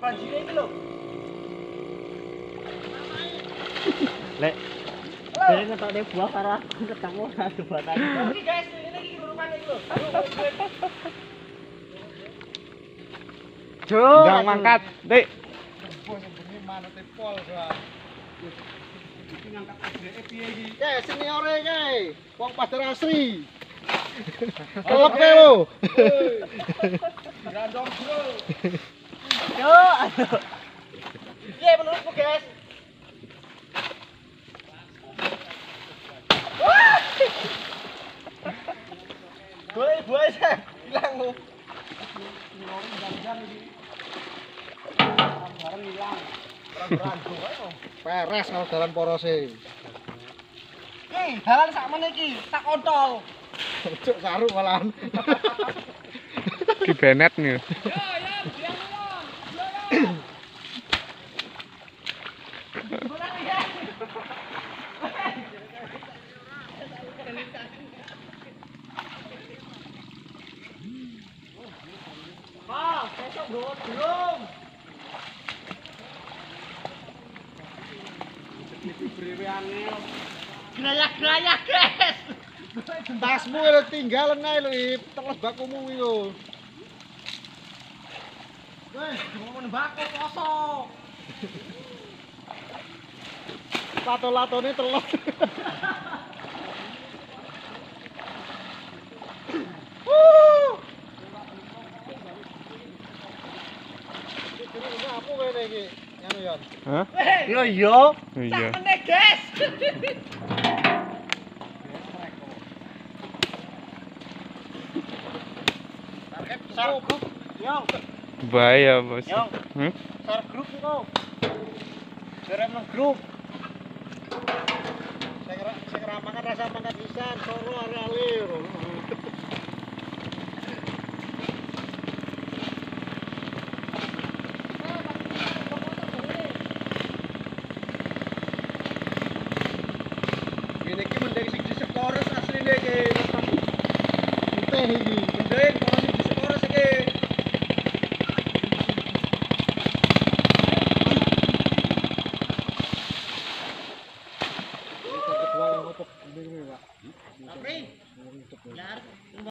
banjir iki lho. Lek. Dene ngetokne buah karo aku ketemu ora jebatan. Iki guys, ini iki rupane iki lho. Jangan mangkat, Dik. Bos sebenarnya manute pol gua. Iki ngangkat adeke piye iki? Seniore kae. Wong Padar Asri. Kelep kae lho. Random bro. Yo, aduh. Piye menurutmu, guys? Gue aja hilang lu. Barang hilang. Peres kalau dalan porose. Ki, dalan sakmene iki, tak kontol. Cuk saru malahan. Ki benet nih. Bang, besok belum. Gerayak-gerayak, guys. Tasmu lho tinggalan ae lho, terus bakumu iki lho. Wes, ngomong bako kosong. Lato-latone telur. Apa kene iki? Ngono ya. Hah? Yo yo. Iya. Sakmene, guys. Sar grup, yo. Bahaya, Bos. Yo. Hmm? Sar grup kok. Derem nang grup. Saya kira makan rasa makan pisan, soro are-are. Ini ki mendek sing disekores asline iki. Putih iki.